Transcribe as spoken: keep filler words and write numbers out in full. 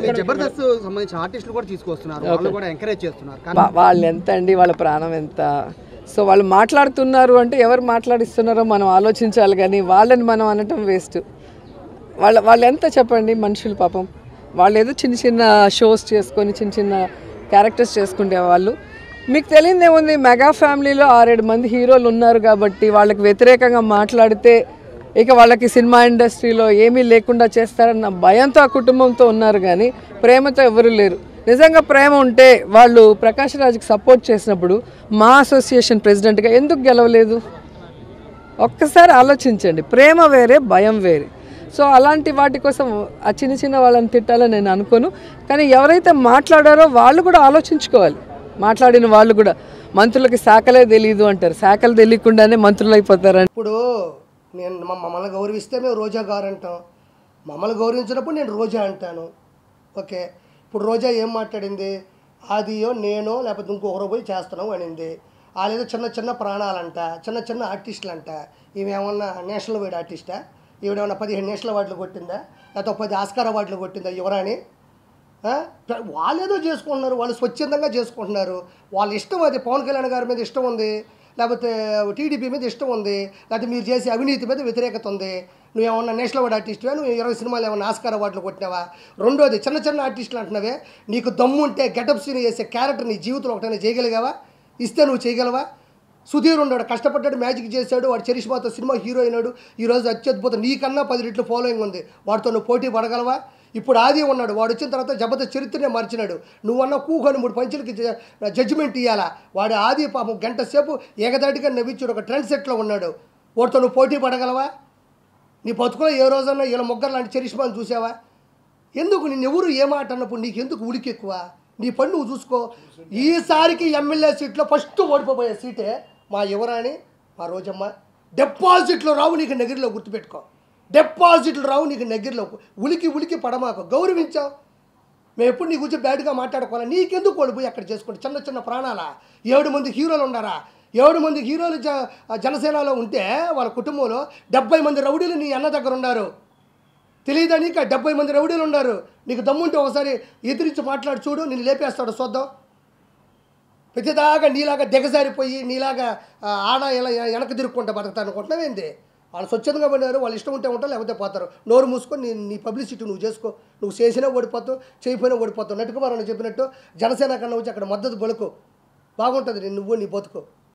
జబర్దస్త్ సంబంధించిన ఆర్టిస్టులు కూడా తీసుకొస్తున్నారు, వాళ్ళు కూడా ఎంకరేజ్ చేస్తున్నారు. వాళ్ళు ఎంత అండి, వాళ్ళ ప్రాణం ఎంత. సో వాళ్ళు మాట్లాడుతున్నారు అంటే ఎవరు మాట్లాడిస్తున్నారో మనం ఆలోచించాలి, కానీ వాళ్ళని మనం అనటం వేస్ట్. వాళ్ళ వాళ్ళు ఎంత చెప్పండి మనుషులు పాపం. వాళ్ళు ఏదో చిన్న చిన్న షోస్ చేసుకొని చిన్న చిన్న క్యారెక్టర్స్ చేసుకుంటే వాళ్ళు. మీకు తెలియదేముంది, మెగా ఫ్యామిలీలో ఆరేడు మంది హీరోలు ఉన్నారు కాబట్టి వాళ్ళకి వ్యతిరేకంగా మాట్లాడితే ఇక వాళ్ళకి సినిమా ఇండస్ట్రీలో ఏమీ లేకుండా చేస్తారన్న భయంతో ఆ కుటుంబంతో ఉన్నారు, కానీ ప్రేమతో ఎవరు లేరు. నిజంగా ప్రేమ ఉంటే వాళ్ళు ప్రకాష్ రాజ్కి సపోర్ట్ చేసినప్పుడు మా అసోసియేషన్ ప్రెసిడెంట్గా ఎందుకు గెలవలేదు? ఒక్కసారి ఆలోచించండి. ప్రేమ వేరే, భయం వేరే. సో అలాంటి వాటి కోసం ఆ చిన్న చిన్న వాళ్ళని తిట్టాలని నేను అనుకోను, కానీ ఎవరైతే మాట్లాడారో వాళ్ళు కూడా ఆలోచించుకోవాలి. మాట్లాడిన వాళ్ళు కూడా, మంత్రులకి శాఖలే తెలియదు అంటారు, శాఖలు తెలియకుండానే మంత్రులు అయిపోతారని. ఇప్పుడు నేను మమ్మల్ని గౌరవిస్తే మేము రోజా గారు అంటాం, మమ్మల్ని గౌరవించినప్పుడు నేను రోజా అంటాను. ఓకే, ఇప్పుడు రోజా ఏం మాట్లాడింది? ఆదియో నేనో లేకపోతే ఇంకొకరు పోయి చేస్తున్నావు అనింది. వాళ్ళేదో చిన్న చిన్న ప్రాణాలంట, చిన్న చిన్న ఆర్టిస్టులు అంట. ఈమె ఏమన్నా నేషనల్ వైడ్ ఆర్టిస్టా? ఈవిడేమన్నా పదిహేను నేషనల్ అవార్డులు కొట్టిందా, లేకపోతే పది ఆస్కార్ అవార్డులు కొట్టిందా యువరాని? వాళ్ళేదో చేసుకుంటున్నారు, వాళ్ళు స్వచ్ఛందంగా చేసుకుంటున్నారు. వాళ్ళ ఇష్టం అది. పవన్ కళ్యాణ్ గారి మీద ఇష్టం ఉంది, లేకపోతే టీడీపీ మీద ఇష్టం ఉంది, లేకపోతే మీరు చేసే అవినీతి మీద వ్యతిరేకత ఉంది. నువ్వు ఏమన్నా నేషనల్ అవార్డు ఆర్టిస్టువా? నువ్వు ఇరవై సినిమాలు ఏమన్నా ఆస్కార్ అవార్డులు కొట్టినావా? రెండోది, చిన్న చిన్న ఆర్టిస్టులు అంటున్నావే, నీకు దమ్ము ఉంటే గెటప్ సీన్ చేసే క్యారెక్టర్ నీ జీవితంలో ఒకటైనా చేయగలిగావా? ఇస్తే నువ్వు చేయగలవా? సుధీర్ ఉన్నాడు, కష్టపడ్డాడు, మ్యాజిక్ చేశాడు, వాడు చరిష్మాతో సినిమా హీరో అయినాడు, ఈరోజు అత్యద్భుతం, నీకన్నా పది రెట్లు ఫాలోయింగ్ ఉంది, వాడితో నువ్వు పోటీ పడగలవా? ఇప్పుడు ఆది ఉన్నాడు, వాడు వచ్చిన తర్వాత జబర్దస్త్ చరిత్రనే మార్చినాడు. నువ్వన్నా కూకొని మూడు పంచులకి జడ్జిమెంట్ ఇవ్వాలా? వాడు ఆది పాపం గంట సేపు ఏకదాటిగా నవ్వించాడు, ఒక ట్రెండ్ సెట్లో ఉన్నాడు, వాడితో నువ్వు పోటీ పడగలవా? నీ బతుకులో ఏ రోజన్నా వీళ్ళ ముగ్గురు లాంటి చరిష్మాని చూసావా? ఎందుకు నిన్ను ఎవరు ఏ మాట అన్నప్పుడు నీకు ఎందుకు ఉలికి ఎక్కువ? నీ పని నువ్వు చూసుకో. ఈసారికి ఎమ్మెల్యే సీట్లో ఫస్ట్ ఓడిపోయే సీటే మా యువరాణి, మా రోజమ్మ. డిపాజిట్లు రావు నీకు నగిరిలో, గుర్తుపెట్టుకో. డిపాజిట్లు రావు నీకు నగిరిలో. ఉలికి ఉలికి పడమాకు, గౌరవించావు. మేము ఎప్పుడు నీ గురించి బ్యాడ్గా మాట్లాడుకోవాలి. నీకెందుకు ఓడిపోయి అక్కడ చేసుకోండి? చిన్న చిన్న ప్రాణాల ఏడు మంది హీరోలు ఉన్నారా? ఏడు మంది హీరోలు జ జనసేనలో ఉంటే వాళ్ళ కుటుంబంలో డెబ్బై మంది రౌడీలు నీ అన్న దగ్గర ఉన్నారు. తెలియదా నీకు? డెబ్బై మంది రౌడీలు ఉన్నారు. నీకు దమ్ముంటే ఒకసారి ఎదిరించి మాట్లాడి చూడు, నేను లేపేస్తాడు చూద్దాం. ప్రతిదాకా నీలాగా దిగజారిపోయి నీలాగా ఆడ ఇలా వెనక తిరుక్కుంటా బతుకుతా అనుకుంటున్నావేంది? వాళ్ళు స్వచ్ఛందంగా పడినారు, వాళ్ళు ఇష్టం ఉంటే ఉంటారు, లేకపోతే పోతారు. నోరు మూసుకొని నీ నీ పబ్లిసిటీ నువ్వు చేసుకో. నువ్వు చేసినా ఓడిపోతావు, చేయకపోయినా ఓడిపోతావు. నటుకుమారని చెప్పినట్టు జనసేన కన్నా వచ్చి అక్కడ మద్దతు బలుకు, బాగుంటుంది నువ్వు నీ బతుకు.